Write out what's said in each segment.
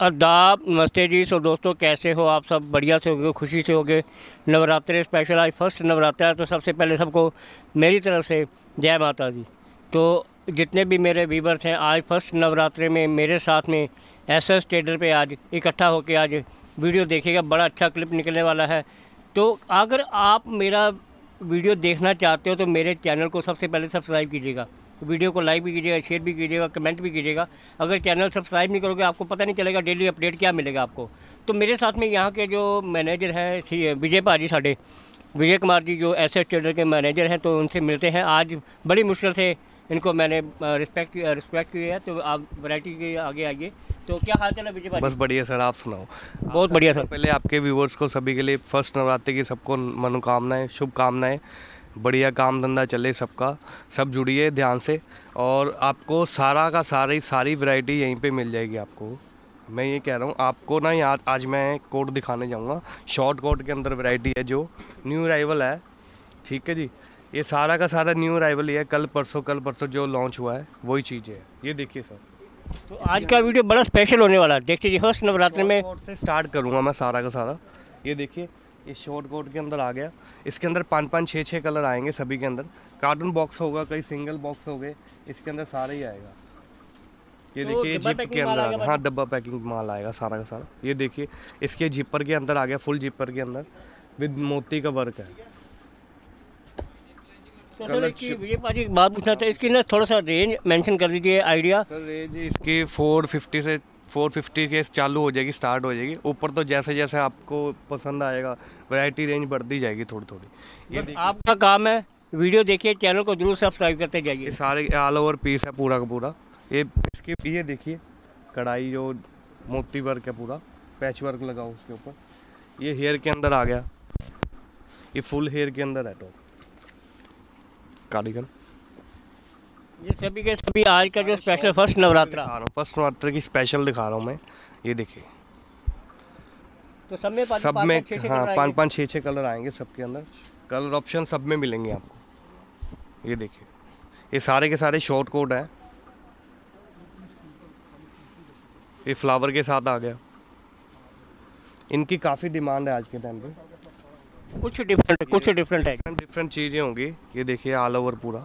आदाब, नमस्ते जी। सो दोस्तों, कैसे हो आप सब? बढ़िया से होगे, खुशी से होगे। नवरात्रे स्पेशल, आज फर्स्ट नवरात्रा है, तो सबसे पहले सबको मेरी तरफ से जय माता दी। तो जितने भी मेरे व्यूवर्स हैं, आज फर्स्ट नवरात्रे में मेरे साथ में एसएस ट्रेडर पे आज इकट्ठा होकर आज वीडियो देखिएगा। बड़ा अच्छा क्लिप निकलने वाला है। तो अगर आप मेरा वीडियो देखना चाहते हो तो मेरे चैनल को सबसे पहले सब्सक्राइब कीजिएगा, वीडियो को लाइक भी कीजिएगा, शेयर भी कीजिएगा, कमेंट भी कीजिएगा। अगर चैनल सब्सक्राइब नहीं करोगे आपको पता नहीं चलेगा डेली अपडेट क्या मिलेगा आपको। तो मेरे साथ में यहाँ के जो मैनेजर हैं विजय भाजी, साढ़े विजय कुमार जी, जो एसएस ट्रेडर के मैनेजर हैं, तो उनसे मिलते हैं। आज बड़ी मुश्किल से इनको मैंने रिस्पेक्ट किया है। तो आप वैरायटी के आगे आइए। तो क्या हाल चाल है विजय भाजी? बस बढ़िया सर, आप सुनाओ। बहुत बढ़िया सर। पहले आपके व्यूवर्स को सभी के लिए फर्स्ट नवरात्रि की सबको मनोकामनाएं, शुभकामनाएं। बढ़िया काम धंधा चले सबका, सब जुड़िए ध्यान से। और आपको सारा का सारी वैरायटी यहीं पे मिल जाएगी आपको। मैं ये कह रहा हूँ आपको ना, यार आज मैं कोट दिखाने जाऊँगा। शॉर्ट कोट के अंदर वैरायटी है जो न्यू अराइवल है, ठीक है जी। ये सारा का सारा न्यू अराइवल ही है। कल परसों जो लॉन्च हुआ है वही चीज़ है। ये देखिए सर, तो आज का वीडियो बड़ा स्पेशल होने वाला है। देखते जी, फर्स्ट नवरात्रि में कोट से स्टार्ट करूँगा मैं सारा का सारा। ये देखिए, ये शॉर्ट कोट के अंदर आ गया। इसके अंदर 5-5, 6-6 कलर आएंगे सभी के अंदर। कार्टून बॉक्स होगा, कई सिंगल बॉक्स हो गए, इसके अंदर सारे ही आएगा। ये तो देखिए जिप के अंदर आ गया। हाँ, डब्बा पैकिंग माल आएगा सारा का सारा। ये देखिए, इसके जिपर के अंदर आ गया, फुल जिपर के अंदर विद मोती का वर्क है। तो सर विजय पाजी एक बात पूछना था, इसकी ना थोड़ा सा रेंज मेंशन कर दीजिए, आइडिया। सर रेंज इसकी 450 के चालू हो जाएगी, स्टार्ट हो जाएगी। ऊपर तो जैसे जैसे आपको पसंद आएगा वैरायटी रेंज बढ़ती जाएगी थोड़ी थोड़ी। ये आपका काम है, वीडियो देखिए, चैनल को जरूर सब्सक्राइब करते जाइए। ये सारे ऑल ओवर पीस है पूरा का पूरा। ये इसकी ये देखिए कढ़ाई जो मोती वर्क है, पूरा पैच वर्क लगा उसके ऊपर। ये हेयर के अंदर आ गया, ये फुल हेयर के अंदर है टॉप कार्डिगन। ये सभी के सभी आज का जो special first Navratra, first Navratri की स्पेशल दिखा रहा हूँ मैं। ये देखिए, तो सब में हाँ 5-5, 6-6 कलर आएंगे सबके अंदर। कलर ऑप्शन सब में मिलेंगे आपको। ये देखिए, ये सारे के सारे शॉर्ट कोट है। ये फ्लावर के साथ आ गया। इनकी काफ़ी डिमांड है आज के टाइम पे। कुछ डिफरेंट है, डिफरेंट चीज़ें होंगी। ये देखिए ऑल ओवर पूरा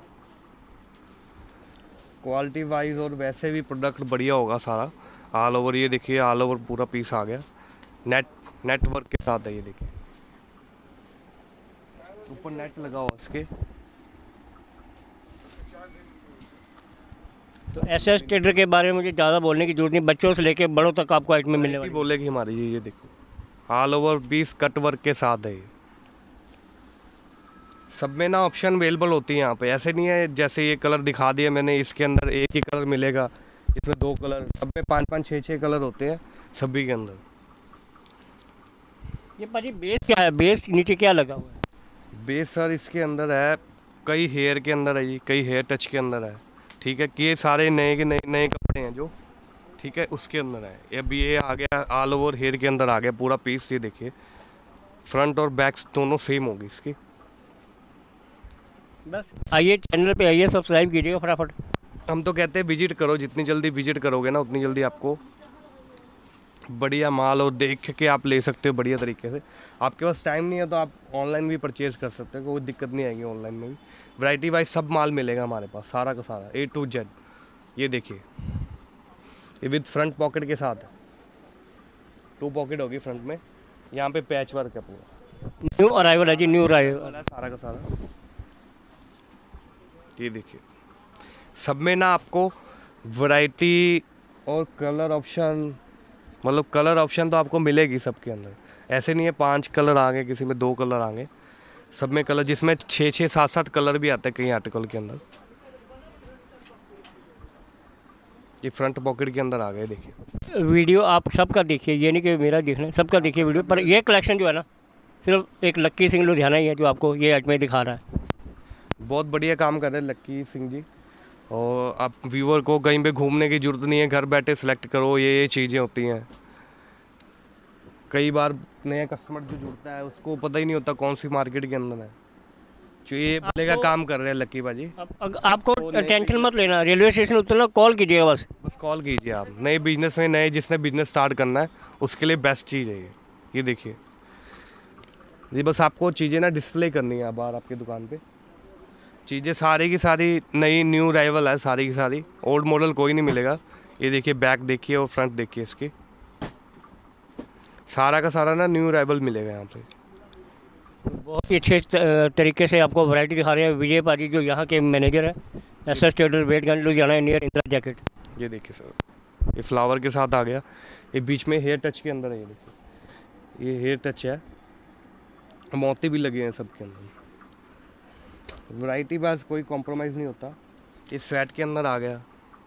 क्वालिटी वाइज और वैसे भी प्रोडक्ट बढ़िया होगा सारा ऑल ओवर। ये देखिए ऑल ओवर पूरा पीस आ गया, नेट वर्क के साथ है। ये देखिए ऊपर नेट लगा हुआ इसके। तो एसएस ट्रेडर के बारे में मुझे ज़्यादा बोलने की जरूरत नहीं, बच्चों से लेके बड़ों तक आपको आइटम मिलने वाली बोलेगी हमारी। ये देखो ऑल ओवर 20 कट वर्क के साथ है। ये सब में ना ऑप्शन अवेलेबल होती है यहाँ पे। ऐसे नहीं है जैसे ये कलर दिखा दिया मैंने, इसके अंदर एक ही कलर मिलेगा, इसमें 2 कलर। सब में 5-5, 6-6 कलर होते हैं सभी के अंदर। ये पाजी बेस क्या है? बेस नीचे क्या लगा हुआ है? बेस सर इसके अंदर है, कई हेयर के अंदर है जी, कई हेयर टच के अंदर है, ठीक है। कि ये सारे नए के नए कपड़े हैं जो, ठीक है, उसके अंदर है। अब ये आ गया ऑल ओवर हेयर के अंदर आ गया पूरा पीस। ये देखिए फ्रंट और बैक्स दोनों सेम होगी इसकी। बस आइए, चैनल पे आइए, सब्सक्राइब कीजिएगा फटाफट। हम तो कहते हैं विजिट करो, जितनी जल्दी विजिट करोगे ना उतनी जल्दी आपको बढ़िया माल और देख के आप ले सकते हो बढ़िया तरीके से। आपके पास टाइम नहीं है तो आप ऑनलाइन भी परचेज़ कर सकते हो, कोई दिक्कत नहीं आएगी ऑनलाइन में भी। वैरायटी वाइज सब माल मिलेगा हमारे पास सारा का सारा A to Z। ये देखिए, ये विद फ्रंट पॉकेट के साथ है, 2 पॉकेट होगी फ्रंट में। यहाँ पे पैच वर्क है पूरा। न्यू अराइवल है जी, न्यू अराइवल है सारा का सारा। ये देखिए, सब में ना आपको वैरायटी और कलर ऑप्शन, मतलब कलर ऑप्शन तो आपको मिलेगी सबके अंदर। ऐसे नहीं है 5 कलर आ गए, किसी में 2 कलर आ गए, सब में कलर, जिसमें 6-6, 7-7 कलर भी आते हैं कई आर्टिकल के अंदर। ये फ्रंट पॉकेट के अंदर आ गए। देखिए वीडियो आप सबका देखिए, ये नहीं कि मेरा देखना है, सबका देखिए वीडियो। पर ये कलेक्शन जो है ना, सिर्फ एक लक्की सिंह लुधियाना ही है जो आपको ये आइटमें दिखा रहा है। बहुत बढ़िया काम कर रहे हैं लक्की सिंह जी। और आप व्यूअर को कहीं पे घूमने की ज़रूरत नहीं है, घर बैठे सेलेक्ट करो। ये चीज़ें होती हैं। कई बार नया कस्टमर जो जुड़ता है उसको पता ही नहीं होता कौन सी मार्केट के अंदर है। जो ये बल्ले का काम कर रहे हैं लक्की भाजी। आपको टेंशन मत लेना, रेलवे स्टेशन उतरना कॉल कीजिएगा बस कॉल कीजिए आप। नए बिजनेस में नए जिसने बिजनेस स्टार्ट करना है उसके लिए बेस्ट चीज़ है ये देखिए। ये बस आपको चीज़ें ना डिस्प्ले करनी है बाहर आपकी दुकान पे। चीज़ें सारी की सारी नई न्यू अराइवल है, सारी की सारी, ओल्ड मॉडल कोई नहीं मिलेगा। ये देखिए बैक देखिए और फ्रंट देखिए इसकी, सारा का सारा ना न्यू अराइवल मिलेगा यहाँ पे। बहुत ही अच्छे तरीके से आपको वैरायटी दिखा रहे हैं विजय पाजी जो यहाँ के मैनेजर है, SS trader Wetganj Ludhiana near Indira jacket. ये देखिए सर, ये फ्लावर के साथ आ गया, ये बीच में हेयर टच के अंदर है। ये देखिए ये हेयर टच है, मोती भी लगे हैं सबके अंदर। वैरायटी बस कोई कॉम्प्रोमाइज़ नहीं होता। ये स्वेट के अंदर आ गया,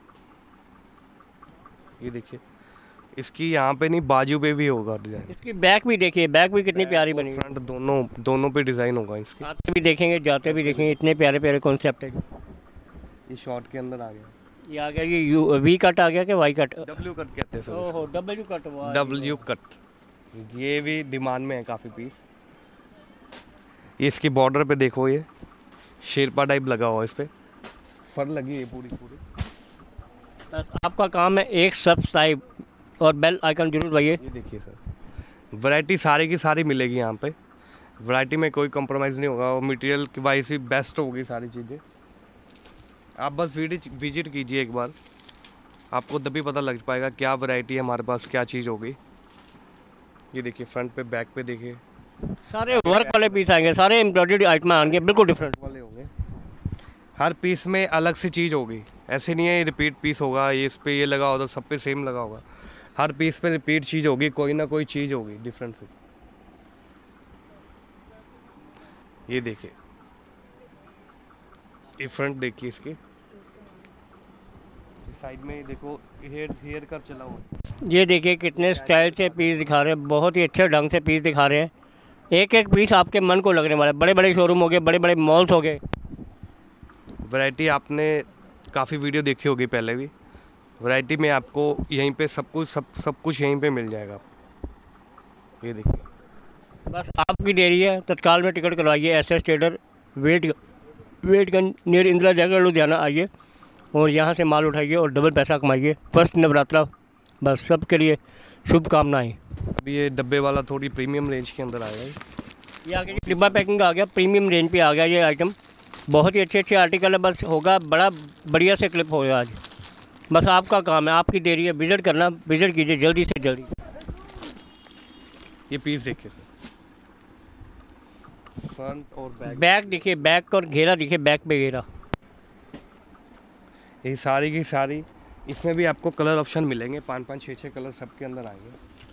ये देखिए इसकी यहाँ पे नहीं बाजू पे भी होगा डिज़ाइन। इसकी बैक भी देखिए, बैक भी कितनी प्यारी बनी है। फ्रंट दोनों पे डिज़ाइन होगा इसकी। आते भी देखेंगे जाते भी देखेंगे, इतने प्यारे प्यारे कॉन्सेप्ट है। ये शॉर्ट के अंदर आ गया, ये आ गया, ये यू वी कट आ गया कि वाई कट? डब्ल्यू कट कहते हैं सर। ओहो डब्ल्यू कट, डब्ल्यू कट, ये भी डिमांड में है काफ़ी पीस। ये इसकी बॉर्डर पे देखो, ये शेरपा टाइप लगा हुआ, इस पर फर लगी है पूरी। बस आपका काम है एक सब्सक्राइब और बेल आइकन जरूर दबाइए। ये देखिए सर, वैरायटी सारी की सारी मिलेगी यहाँ पे। वैरायटी में कोई कॉम्प्रोमाइज़ नहीं होगा और मटेरियल की वाइज भी बेस्ट होगी सारी चीज़ें। आप बस विजिट कीजिए एक बार, आपको तभी पता लग पाएगा क्या वैरायटी है हमारे पास, क्या चीज़ होगी। ये देखिए फ्रंट पे बैक पे देखिए सारे वर्क वाले पीस आएंगे, सारे एम्ब्रॉयडर्ड आइटम आएंगे, बिल्कुल डिफरेंट वाले होंगे। हर पीस में अलग सी चीज़ होगी, ऐसे नहीं है रिपीट पीस होगा, ये इस पे ये लगा होगा सब पे सेम लगा होगा। हर पीस पे रिपीट चीज़ होगी, कोई ना कोई चीज़ होगी डिफरेंट सी। ये देखिए, ये फ्रंट देखिए इसकी, साइड में देखो हेयर कट चला हुआ। ये देखिए कितने स्टाइल से पीस दिखा रहे हैं, बहुत ही अच्छे ढंग से पीस दिखा रहे हैं। एक एक पीस आपके मन को लगने वाला है। बड़े बड़े शोरूम हो गए, बड़े बड़े मॉल्स हो गए। वैरायटी आपने काफ़ी वीडियो देखी होगी पहले भी। वैरायटी में आपको यहीं पे सब कुछ यहीं पे मिल जाएगा। ये देखिए, बस आपकी देरी है, तत्काल में टिकट करवाइए। SS trader Wetganj near Indira jacket Ludhiana आइए और यहाँ से माल उठाइए और डबल पैसा कमाइए। फर्स्ट नवरात्रा बस सबके लिए शुभकामनाएं। अभी ये डब्बे वाला थोड़ी प्रीमियम रेंज के अंदर आएगा। ये आ गया, डिब्बा पैकिंग आ गया, प्रीमियम रेंज पे आ गया ये आइटम। बहुत ही अच्छे अच्छे आर्टिकल है, बस होगा बड़ा बढ़िया से क्लिप होगा आज। बस आपका काम है, आपकी देरी है, विजिट करना, विजिट कीजिए जल्दी से जल्दी। ये पीस देखिए फ्रंट और बैक देखिए, बैक और घेरा देखिए, बैक पे घेरा। ये सारी की सारी, इसमें भी आपको कलर ऑप्शन मिलेंगे, 5-5 6-6 कलर सबके अंदर आएंगे।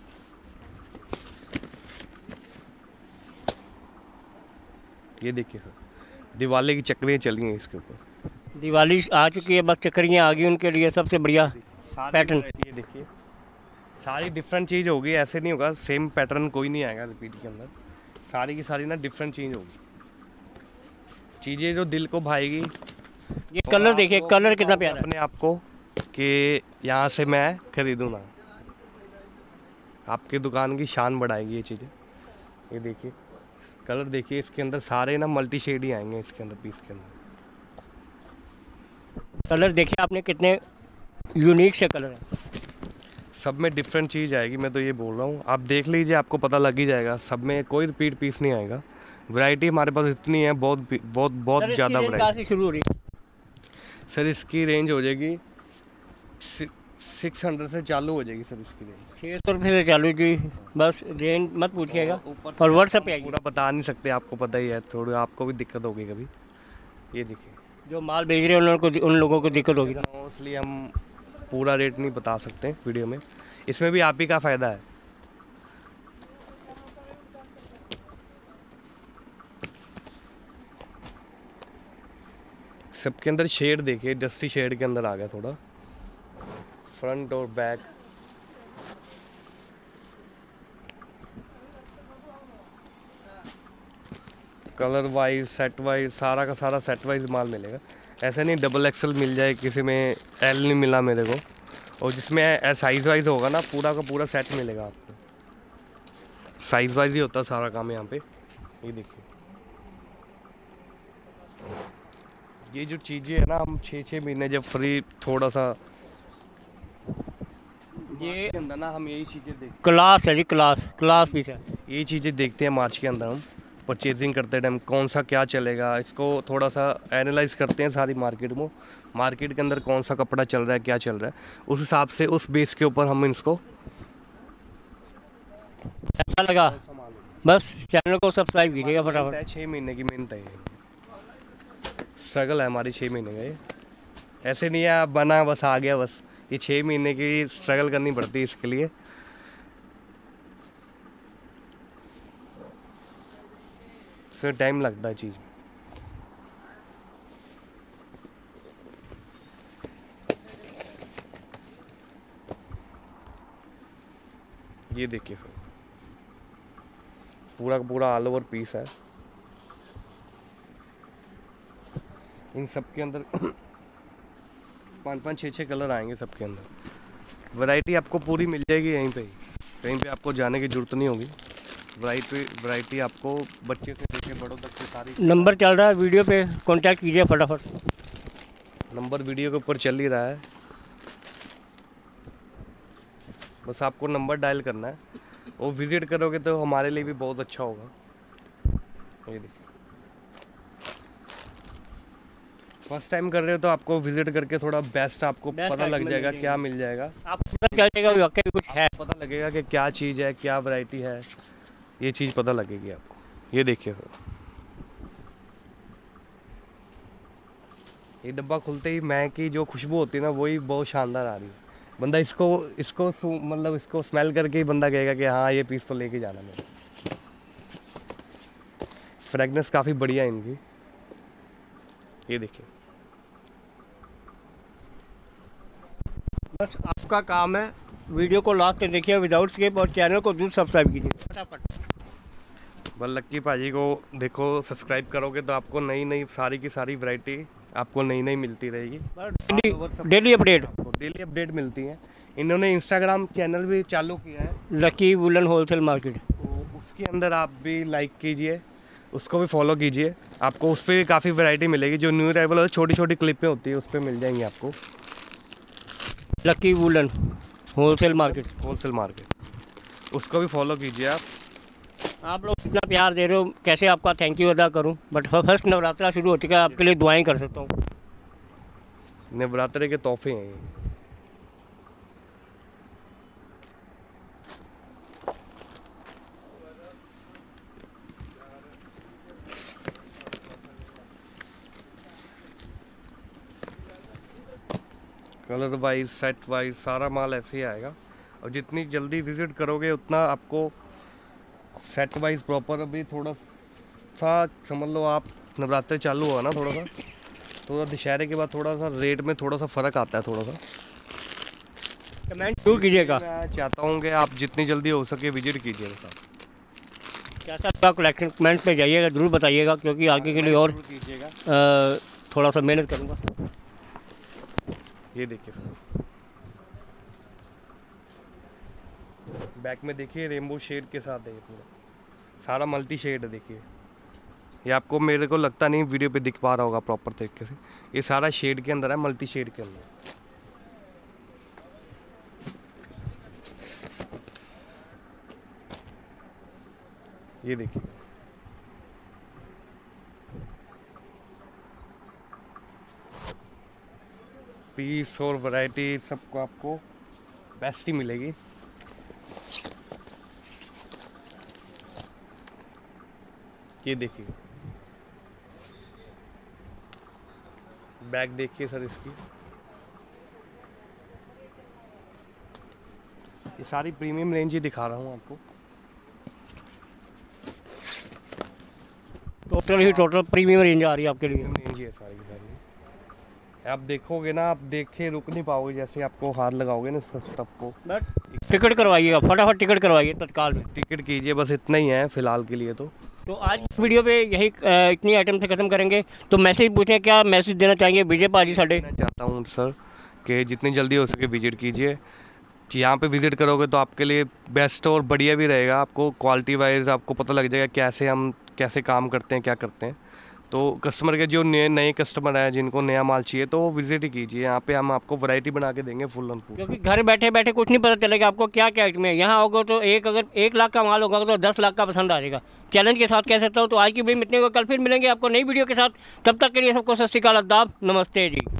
ये देखिए सर, दिवाली की चक्रियाँ चली हैं इसके ऊपर। दिवाली आ चुकी है, बस चक्रियाँ आ गई उनके लिए सबसे बढ़िया पैटर्न। ये देखिए सारी डिफरेंट चीज़ होगी, ऐसे नहीं होगा सेम पैटर्न कोई नहीं आएगा रिपीट के अंदर। सारी की सारी ना डिफरेंट चीज़ होगी, चीज़ें जो दिल को भाएगी। ये कलर देखिए, कलर कितना प्यारा है अपने आप को कि यहाँ से मैं खरीदूँ ना, आपकी दुकान की शान बढ़ाएगी ये चीज़ें। ये देखिए कलर देखिए, इसके अंदर सारे ना मल्टी शेड ही आएंगे इसके अंदर, पीस के अंदर। कलर देखिए आपने कितने यूनिक से कलर है, सब में डिफरेंट चीज़ आएगी। मैं तो ये बोल रहा हूँ, आप देख लीजिए, आपको पता लग ही जाएगा। सब में कोई रिपीट पीस नहीं आएगा। वैरायटी हमारे पास इतनी है, बहुत ज़्यादा वैरायटी। शुरू हो रही है सर इसकी रेंज हो जाएगी 600 से चालू हो जाएगी सर इसकी रेंज। 600 रुपये से चालू जी, बस रेंज मत पूछिएगा। और व्हाट्सएप पे आइए, पूरा बता नहीं सकते, आपको पता ही है, थोड़ी आपको भी दिक्कत होगी कभी। ये देखिए जो माल भेज रहे हैं उन लोगों को दिक्कत होगी ना, इसलिए हम पूरा रेट नहीं बता सकते वीडियो में। इसमें भी आप ही का फ़ायदा है। सबके अंदर शेड देखिए, डस्टी शेड के अंदर आ गया थोड़ा, फ्रंट और back. Colour wise set wise सारा का सारा सेट वाइज माल मिलेगा। ऐसा नहीं डबल एक्सल मिल जाए, किसी में एल नहीं मिला मेरे को, और जिसमें साइज़ वाइज होगा ना पूरा का पूरा सेट मिलेगा आपको। साइज़ वाइज ही होता है सारा काम यहाँ पे। ये देखिए ये जो चीज़ें है ना, हम 6-6 महीने जब फ्री थोड़ा सा ये के अंदर ना हम यही चीज़ें देखते क्लास है जी, क्लास पीस है। यही चीज़ें देखते हैं मार्च के अंदर। हम परचेजिंग करते टाइम कौन सा क्या चलेगा, इसको थोड़ा सा एनालाइज करते हैं सारी मार्केट के अंदर कौन सा कपड़ा चल रहा है, क्या चल रहा है, उस हिसाब से उस बेस के ऊपर हम इसको अच्छा लगा बस चैनल को सब्सक्राइब कीजिएगा फटाफट। 6 महीने की मेहनत है, ये स्ट्रगल है हमारी 6 महीने का। ये ऐसे नहीं है आप बना बस आ गया, बस ये 6 महीने की स्ट्रगल करनी पड़ती है इसके लिए। इसमें टाइम लगता है चीज़ में। ये देखिए सर, पूरा का पूरा ऑल ओवर पीस है। इन सब के अंदर 5-5 6-6 कलर आएंगे सबके अंदर। वैरायटी आपको पूरी मिल जाएगी यहीं पे ही, कहीं पे आपको जाने की ज़रूरत नहीं होगी। वैरायटी आपको बच्चे से लेके बड़ों तक की सारी। नंबर चल रहा है वीडियो पे, कांटेक्ट कीजिए फटाफट। नंबर वीडियो के ऊपर चल ही रहा है, बस आपको नंबर डायल करना है। वो विज़िट करोगे तो हमारे लिए भी बहुत अच्छा होगा। ये देखिए, फर्स्ट टाइम कर रहे हो तो आपको विज़िट करके थोड़ा बेस्ट आपको पता लग जाएगा क्या मिल जाएगा। आपको पता चल जाएगा वाकई कुछ है, पता लगेगा कि क्या चीज़ है, क्या वैरायटी है, ये चीज़ पता लगेगी आपको। ये देखिए सर, ये डब्बा खुलते ही महक की जो खुशबू होती है ना, वही बहुत शानदार आ रही है। बंदा इसको मतलब इसको स्मेल करके ही बंदा कहेगा कि हाँ ये पीस तो लेके जाना मेरे। फ्रेगनेंस काफ़ी बढ़िया है इनकी। ये देखिए, बस आपका काम है वीडियो को लास्ट तक देखिए विदाउट स्किप, और चैनल को जरूर सब्सक्राइब कीजिए फटाफट। बस लक्की भाजी को देखो, सब्सक्राइब करोगे तो आपको नई सारी की सारी वैरायटी आपको नई मिलती रहेगी। डेली अपडेट मिलती है। इन्होंने इंस्टाग्राम चैनल भी चालू किया है, लकी वुलन होलसेल मार्केट, तो उसके अंदर आप भी लाइक कीजिए, उसको भी फॉलो कीजिए। आपको उस पर भी काफ़ी वैरायटी मिलेगी। जो न्यू अराइवल है, छोटी छोटी क्लिपें होती है, उस पर मिल जाएंगी आपको। लकी वुलन होलसेल मार्केट, उसको भी फॉलो कीजिए आप। आप लोग इतना प्यार दे रहे हो, कैसे आपका थैंक यू अदा करूं। बट फर्स्ट नवरात्रा शुरू हो चुका है, आपके लिए दुआएं कर सकता हूं। नवरात्रे के तोहफे हैं ये। कलर वाइज, सेट वाइज सारा माल ऐसे ही आएगा। और जितनी जल्दी विज़िट करोगे उतना आपको सेट वाइज प्रॉपर। अभी थोड़ा सा समझ लो आप, नवरात्रे चालू हुआ ना, थोड़ा दशहरे के बाद थोड़ा सा रेट में थोड़ा सा फ़र्क आता है। थोड़ा सा कमेंट जरूर कीजिएगा। मैं चाहता हूँ कि आप जितनी जल्दी हो सके विजिट कीजिएगा। कैसा आपका कलेक्शन कमेंट में जाइएगा, ज़रूर बताइएगा, क्योंकि आगे के लिए और कीजिएगा। थोड़ा सा मेहनत करूँगा। ये देखिए सर, बैक में देखिए रेनबो शेड के साथ है, ये पूरा सारा मल्टी शेड है। देखिए, ये आपको मेरे को लगता नहीं वीडियो पे दिख पा रहा होगा प्रॉपर तरीके से। ये सारा शेड के अंदर है, मल्टी शेड के अंदर। ये देखिए, पीस और वैरायटी सबको आपको बेस्ट ही मिलेगी। ये देखिए, बैग देखिए सर इसकी। ये सारी प्रीमियम रेंज ही दिखा रहा हूँ आपको। टोटल प्रीमियम रेंज आ रही है आपके लिए। प्रीमियम रेंज ही है सारी की सारी। आप देखोगे ना, आप देखे रुक नहीं पाओगे। जैसे आपको हाथ लगाओगे ना स्टफ को। टिकट करवाइएगा, फटाफट टिकट करवाइए तत्काल में। टिकट कीजिए, बस इतना ही है फ़िलहाल के लिए। तो आज वीडियो पे यही इतनी आइटम से ख़त्म करेंगे। तो मैसेज पूछें, क्या मैसेज देना चाहेंगे विजय पाजी साढ़े? मैं चाहता हूँ सर कि जितनी जल्दी हो सके विजिट कीजिए। यहाँ पे विज़िट करोगे तो आपके लिए बेस्ट और बढ़िया भी रहेगा। आपको क्वालिटी वाइज आपको पता लग जाएगा कैसे हम कैसे काम करते हैं, क्या करते हैं। तो कस्टमर के जो नए नए कस्टमर हैं जिनको नया माल चाहिए तो वो विजिट ही कीजिए, यहाँ पे हम आपको वैरायटी बना के देंगे फुल ऑन फुल। क्योंकि घर बैठे बैठे कुछ नहीं पता चलेगा आपको क्या क्या आइटम है। यहाँ आओगे तो अगर 1 लाख का माल होगा तो 10 लाख का पसंद आ जाएगा, चैलेंज के साथ कह सकता हूँ। तो आज की वीडियो में इतने को, कल फिर मिलेंगे आपको नई वीडियो के साथ। तब तक के लिए सबको सत श्री अकाल, आदाब, नमस्ते जी।